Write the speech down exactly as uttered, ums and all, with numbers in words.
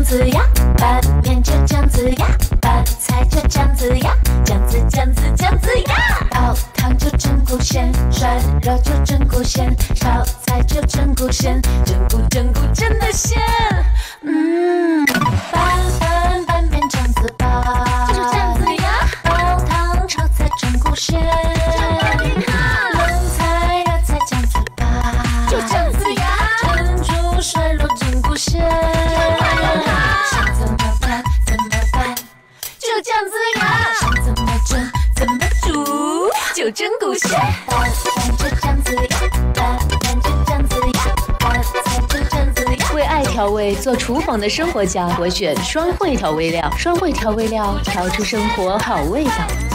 子呀，拌面就这样子呀，拌菜就这样子呀，这样子这样子这样子呀。熬汤就蒸骨线，涮肉就蒸骨线，炒菜就蒸骨线，蒸骨蒸骨真的鲜。嗯，拌饭拌面这样子吧，就这样子呀。熬汤炒菜蒸骨线，冷菜热菜这样子吧，就这样子呀。蒸猪涮肉蒸骨线，想怎么拌怎么拌，就这样子呀。想怎么蒸怎么煮，就蒸骨线。拌饭就这样子呀，拌面就这样子呀，拌菜就这样子呀。 为爱调味，做厨房的生活家，我选双汇调味料。双汇调味料，调出生活好味道。